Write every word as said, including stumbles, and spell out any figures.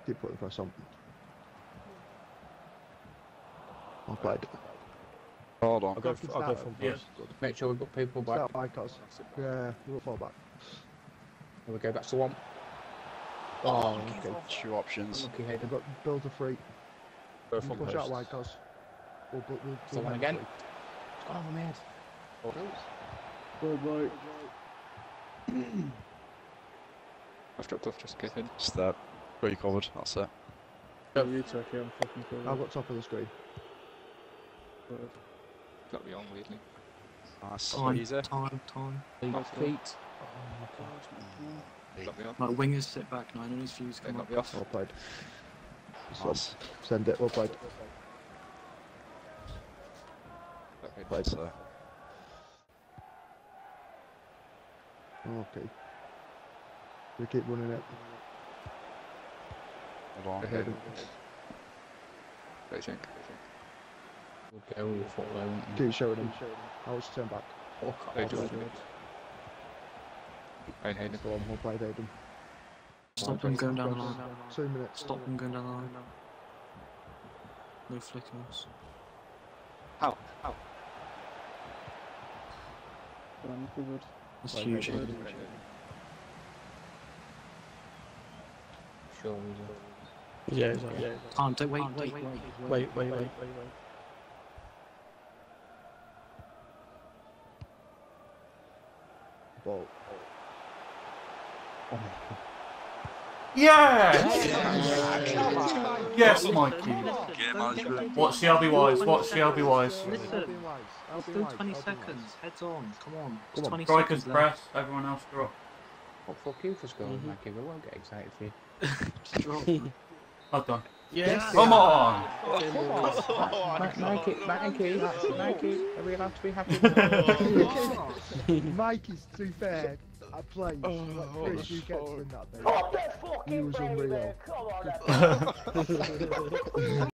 Keep putting press on. I'll play it. Hold on. I'll go, I'll go from Yeah. first. Good. Make sure we've got people back. Start by cos. Yeah, we'll fall back. There we go, that's the one. Oh, Okay. Two options. Lucky They've Hayden. got build a free. Go from Push post. out wide cos. We'll, we'll, we'll, The one again. Oh, my head. Good boy. I've dropped off just in case. Just that. Got you covered. That's it. Yeah, you take it, I'm fucking cool. I've got top of the screen. Got me on weirdly. Nice. Time, Easy. time, time. Got feet. Got me on. Like wingers sit back now, none of these views They come got up. me off. Well played. Nice. Send it, well played. Got me Played. so. Okay. We keep running it. Hold on. Ahead. What do you think? We'll go with foot there, won't we? Keep showing him. I was turn back. Oh, Hey, God. George. Hey, Hayden. Go on, we'll play Hayden. Stop them going down the line. Two minutes. Stop them going down the line. No flickers. How? How? I'm covered. That's Right, huge. right, Hayden. Sure we do. Yeah, exactly. Yeah, exactly. Time, don't wait, wait, wait, Wait, wait, wait, wait, wait. Ball. Yes! Yes, Mikey. Watch the L B Ys, watch the L B Ys. Listen, still twenty seconds. Heads on, come on. It's Come on. twenty Strikers seconds press, everyone else drop. Well, fuck you for scoring, Mackie. We won't get excited for you. left. Well done. Yes! Come on! Mikey, Mikey, Mikey, are we allowed to be happy? Mike is too fair. I played like three few gets in that day. He was unreal.